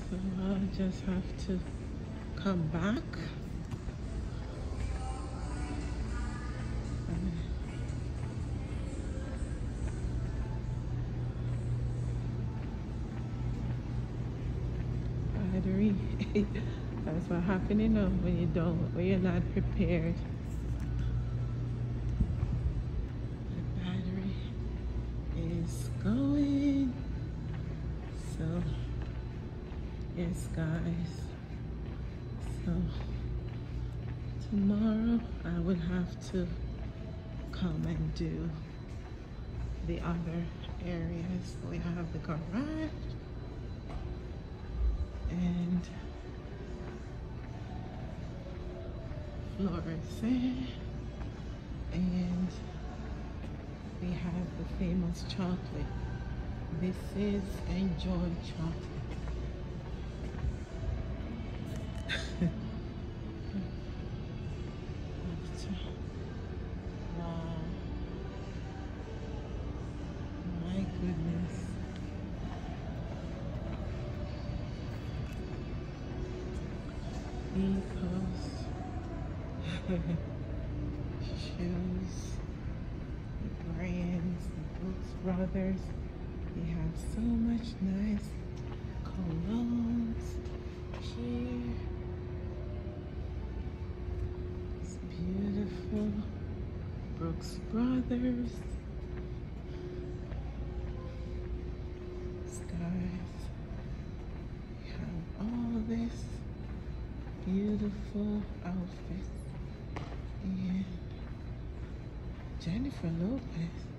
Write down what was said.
So I'll just have to come back. Battery. That's what happens, you know, when you're not prepared. The battery is going. So, yes, guys. So, tomorrow I will have to come and do the other areas. We have the garage and fluorescent, and we have the famous chocolate. This is Enjoy chocolate. Wow, my goodness. Ecos. Shoes, the brands, the Brooks Brothers. They have so much nice colognes here. It's beautiful. Brooks Brothers. Guys, we have all this beautiful outfits. And Jennifer Lopez.